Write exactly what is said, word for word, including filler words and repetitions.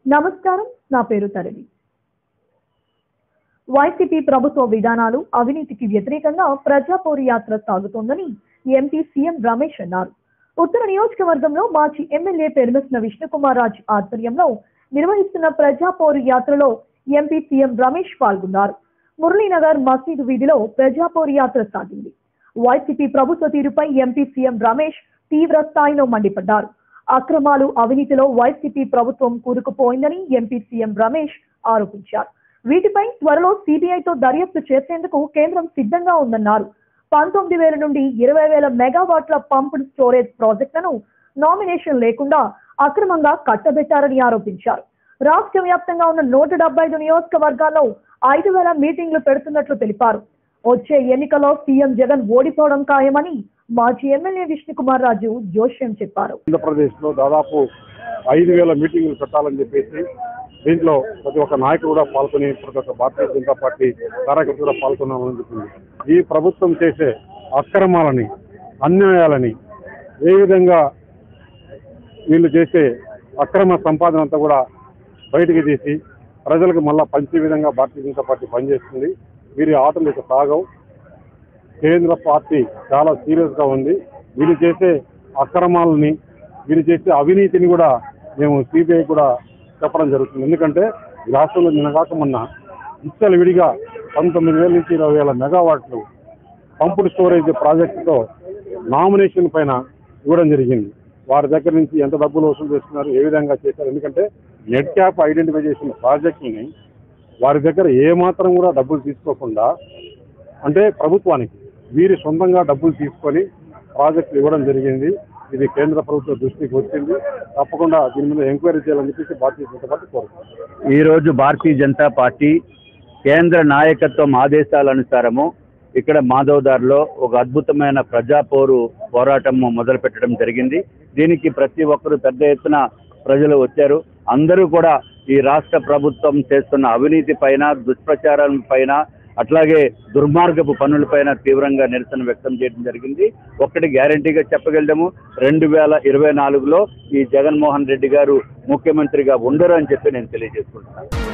నమస్కారం, నా పేరు తరలి. వైసీపీ ప్రభుత్వ విధానాలు అవినీతికి వ్యతిరేకంగా ప్రజాపోరు యాత్ర సాగుతోందని ఎంపీ సీఎం రమేష్ అన్నారు. ఉత్తర నియోజకవర్గంలో మాజీ ఎమ్మెల్యే పెరుమసిన విష్ణుకుమార్ రాజ్ ఆధ్వర్యంలో నిర్వహిస్తున్న ప్రజాపోరు యాత్రలో ఎంపీ సీఎం రమేష్ పాల్గొన్నారు. మురళీనగర్ మసీదు వీధిలో ప్రజాపోరు యాత్ర సాగింది. వైసీపీ ప్రభుత్వ తీరుపై ఎంపీ సీఎం రమేష్ తీవ్ర స్థాయిలో మండిపడ్డారు. అక్రమాలు అవినీతిలో వైసీపీ ప్రభుత్వం కూరుకుపోయిందని ఎంపీ సీఎం రమేష్ ఆరోపించారు. వీటిపై త్వరలో సిబిఐతో దర్యాప్తు చేసేందుకు కేంద్రం సిద్ధంగా ఉందన్నారు. పంతొమ్మిది వేల నుండి ఇరవై వేల మెగావాట్ల పంప్డ్ స్టోరేజ్ ప్రాజెక్టులను నామినేషన్ లేకుండా అక్రమంగా కట్టబెట్టారని ఆరోపించారు. రాష్ట్ర వ్యాప్తంగా ఉన్న నూట డెబ్బై ఐదు నియోజకవర్గాల్లో ఐదు వేల మీటింగ్లు పెడుతున్నట్లు తెలిపారు. వచ్చే ఎన్నికల్లో సీఎం జగన్ ఓడిపోవడం ఖాయమని మాజీ ఎమ్మెల్యే విష్ణుకుమార్ రాజు జోష్యం చెప్పారు. ఆంధ్రప్రదేశ్ లో దాదాపు ఐదు వేల మీటింగ్లు పెట్టాలని చెప్పేసి దీంట్లో ప్రతి ఒక్క నాయకుడు కూడా పాల్గొని ప్రతి ఒక్క భారతీయ జనతా పార్టీ కార్యకర్తలు కూడా పాల్గొనాలని చెప్పింది. ఈ ప్రభుత్వం చేసే అక్రమాలని, అన్యాయాలని, ఏ విధంగా వీళ్ళు చేసే అక్రమ సంపాదన అంతా కూడా బయటికి తీసి ప్రజలకు మళ్ళా పంచే విధంగా భారతీయ జనతా పార్టీ పనిచేస్తుంది. వీరి ఆటలు ఇక సాగవు. కేంద్ర పార్టీ చాలా సీరియస్ గా ఉంది. వీళ్ళు చేసే అక్రమాలని, వీళ్ళు చేసే అవినీతిని కూడా మేము సిబిఐ కూడా చెప్పడం జరుగుతుంది. ఎందుకంటే ఈ రాష్ట్రంలో నిన్నగాక మొన్న ఇచ్చలు విడిగా పంతొమ్మిది వేల నుంచి ఇరవై వేల మెగావాట్లు పంపుడ్ స్టోరేజ్ ప్రాజెక్టుతో నామినేషన్ పైన ఇవ్వడం జరిగింది. వారి దగ్గర నుంచి ఎంత డబ్బులు వసూలు చేస్తున్నారు, ఏ విధంగా చేశారు. ఎందుకంటే నెట్ క్యాప్ ఐడెంటిఫై చేసిన ప్రాజెక్టుని వారి దగ్గర ఏమాత్రం కూడా డబ్బులు తీసుకోకుండా, అంటే ప్రభుత్వానికి వీరి సొంతంగా డబ్బులు తీసుకొని ప్రాజెక్టులు ఇవ్వడం జరిగింది. ఇది కేంద్ర ప్రభుత్వ దృష్టికి వచ్చింది. తప్పకుండా దీని మీద ఎంక్వైరీ చేయాలని చెప్పేసి భారతీయ జనతా పార్టీ కోరుతుంది. ఈరోజు భారతీయ జనతా పార్టీ కేంద్ర నాయకత్వం ఆదేశాలనుసారము ఇక్కడ మాధవదార్లో ఒక అద్భుతమైన ప్రజాపోరు పోరాటం మొదలు పెట్టడం జరిగింది. దీనికి ప్రతి ఒక్కరూ పెద్ద ఎత్తున ప్రజలు వచ్చారు. అందరూ కూడా ఈ రాష్ట్ర ప్రభుత్వం చేస్తున్న అవినీతి పైన, దుష్ప్రచారం పైన, అట్లాగే దుర్మార్గపు పనులపైన తీవ్రంగా నిరసన వ్యక్తం చేయడం జరిగింది. ఒక్కటి గ్యారంటీగా చెప్పగలము, రెండు వేల ఇరవై నాలుగులో ఈ జగన్మోహన్ రెడ్డి గారు ముఖ్యమంత్రిగా ఉండరు అని చెప్పి నేను తెలియజేసుకుంటున్నాను.